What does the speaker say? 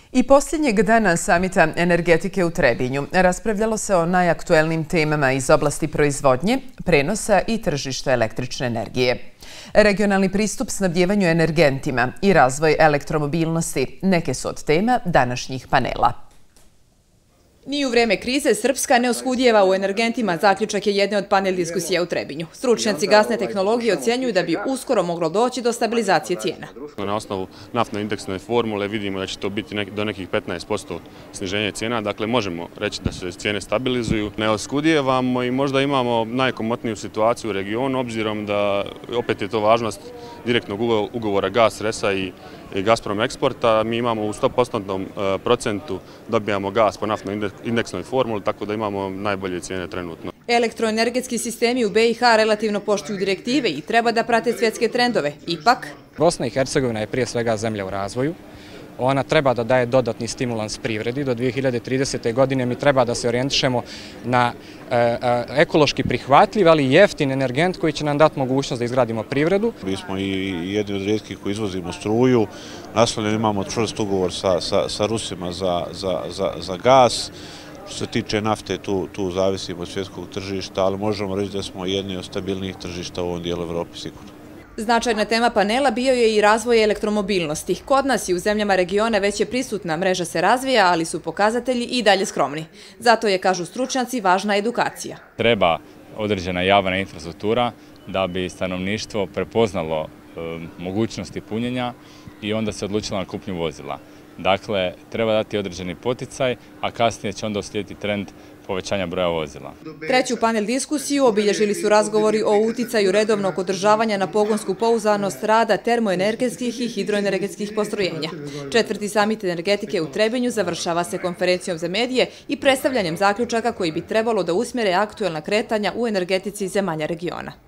I posljednjeg dana samita energetike u Trebinju raspravljalo se o najaktuelnijim temama iz oblasti proizvodnje, prenosa i tržišta električne energije. Regionalni pristup snabdjevanju energentima i razvoj elektromobilnosti neke su od tema današnjih panela. Ni u vreme krize Srpska ne oskudijeva u energentima, zaključak je jedne od panel diskusija u Trebinju. Stručnjaci gasne tehnologije ocjenjuju da bi uskoro moglo doći do stabilizacije cijena. Na osnovu naftno indeksne formule vidimo da će to biti do nekih 15% sniženje cijena, dakle možemo reći da se cijene stabilizuju. Ne oskudijevamo i možda imamo najkomotniju situaciju u regionu, obzirom da opet je to važnost direktnog ugovora GAS-Resa i Gazprom eksporta. Mi imamo u 100% procentu dobijamo gas po naftno indeksnoj formuli, tako da imamo najbolje cijene trenutno. Elektroenergetski sistemi u BiH relativno poštuju direktive i treba da prate svjetske trendove. Ipak, Bosna i Hercegovina je prije svega zemlja u razvoju. Ona treba da daje dodatni stimulans privredi. Do 2030. godine mi treba da se orijentišemo na ekološki prihvatljiv, ali jeftin energent koji će nam dati mogućnost da izgradimo privredu. Mi smo i jedni od rijetkih koji izvozimo struju. Naslonjen imamo čvrst ugovor sa Rusima za gas. Što se tiče nafte, tu zavisimo od svjetskog tržišta, ali možemo reći da smo jedni od stabilnijih tržišta u ovom dijelu Evrope sigurno. Značajna tema panela bio je i razvoj elektromobilnosti. Kod nas i u zemljama regiona već je prisutna, mreža se razvija, ali su pokazatelji i dalje skromni. Zato je, kažu stručnjaci, važna edukacija. Treba određena javna infrastruktura da bi stanovništvo prepoznalo mogućnosti punjenja i onda se odlučilo na kupnju vozila. Dakle, treba dati određeni poticaj, a kasnije će onda uslijediti trend povećanja broja vozila. Treću panel diskusiju obilježili su razgovori o uticaju redovnog održavanja na pogonsku pouzdanost rada termoenergetskih i hidroenergetskih postrojenja. Četvrti samit energetike u Trebinju završava se konferencijom za medije i predstavljanjem zaključaka koji bi trebalo da usmjere aktuelna kretanja u energetici zemalja regiona.